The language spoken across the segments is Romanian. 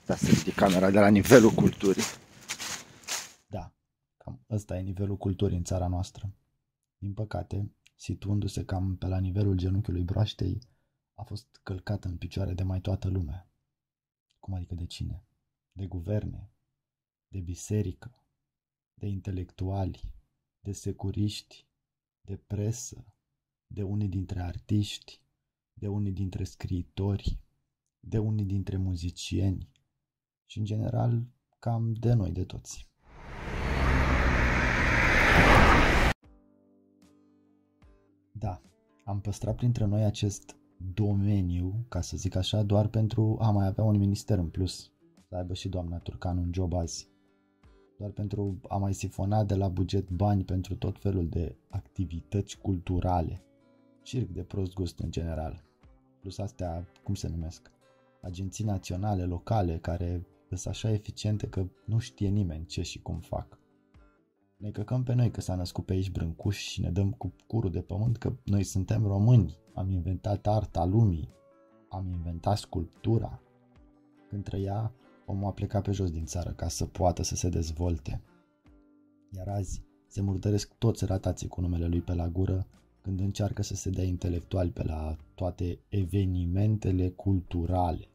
Da, să ridic camera de la nivelul culturii. Da, cam ăsta e nivelul culturii în țara noastră. Din păcate, situându-se cam pe la nivelul genunchiului broaștei, a fost călcată în picioare de mai toată lumea. Cum adică de cine? De guverne, de biserică, de intelectuali, de securiști, de presă, de unii dintre artiști, de unii dintre scriitori, de unii dintre muzicieni și, în general, cam de noi de toți. Da, am păstrat printre noi acest domeniu, ca să zic așa, doar pentru a mai avea un minister în plus, să aibă și doamna Turcan un job azi. Doar pentru a mai sifona de la buget bani pentru tot felul de activități culturale. Circ de prost gust în general. Plus astea, cum se numesc? Agenții naționale, locale, care sunt așa eficiente că nu știe nimeni ce și cum fac. Ne căcăm pe noi că s-a născut pe aici Brâncuș și ne dăm cu curul de pământ că noi suntem români, am inventat arta lumii, am inventat sculptura. Când trăia, omul a plecat pe jos din țară ca să poată să se dezvolte. Iar azi se murdăresc toți ratații cu numele lui pe la gură când încearcă să se dea intelectuali pe la toate evenimentele culturale.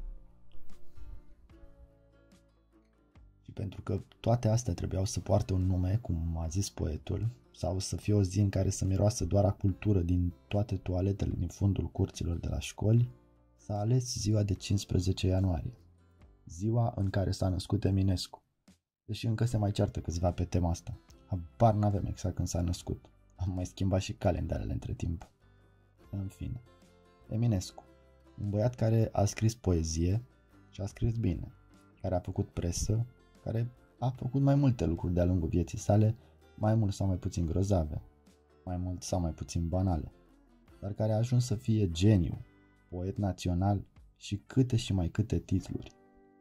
Și pentru că toate astea trebuiau să poarte un nume, cum a zis poetul, sau să fie o zi în care să miroasă doar a cultură din toate toaletele din fundul curților de la școli, s-a ales ziua de 15 ianuarie, ziua în care s-a născut Eminescu. Deși încă se mai ceartă câțiva pe tema asta. Habar n-avem exact când s-a născut. Am mai schimbat și calendarele între timp. În fine. Eminescu. Un băiat care a scris poezie și a scris bine. Care a făcut presă, care a făcut mai multe lucruri de-a lungul vieții sale, mai mult sau mai puțin grozave, mai mult sau mai puțin banale, dar care a ajuns să fie geniu, poet național și câte și mai câte titluri.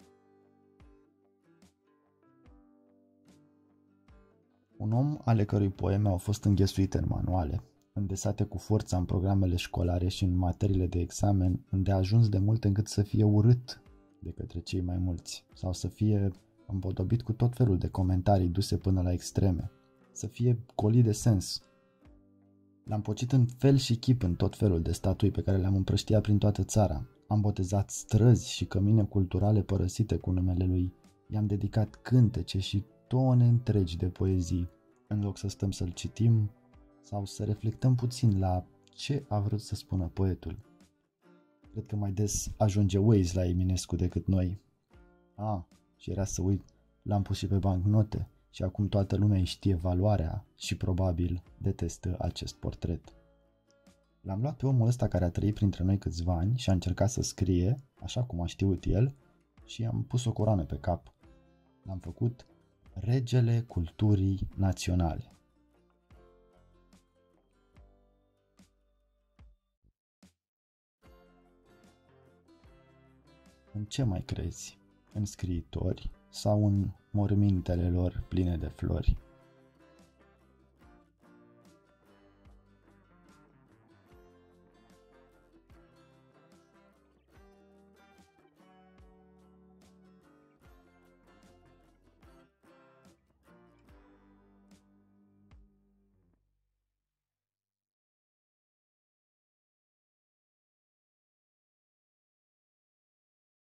Un om ale cărui poeme au fost înghesuite în manuale, îndesate cu forța în programele școlare și în materiile de examen, îndeajuns de mult încât să fie urât de către cei mai mulți, sau să fie împodobit cu tot felul de comentarii duse până la extreme, să fie golit de sens. L-am pocit în fel și chip în tot felul de statui pe care le-am împrăștiat prin toată țara. Am botezat străzi și cămine culturale părăsite cu numele lui. I-am dedicat cântece și tone întregi de poezii, în loc să stăm să-l citim sau să reflectăm puțin la ce a vrut să spună poetul. Cred că mai des ajunge Waze la Eminescu decât noi. Și era să uit, l-am pus și pe bancnote și acum toată lumea îi știe valoarea și probabil detestă acest portret. L-am luat pe omul ăsta care a trăit printre noi câțiva ani și a încercat să scrie, așa cum a știut el, și i-am pus o coroană pe cap. L-am făcut regele culturii naționale. În ce mai crezi? În scriitori sau în mormintele lor pline de flori?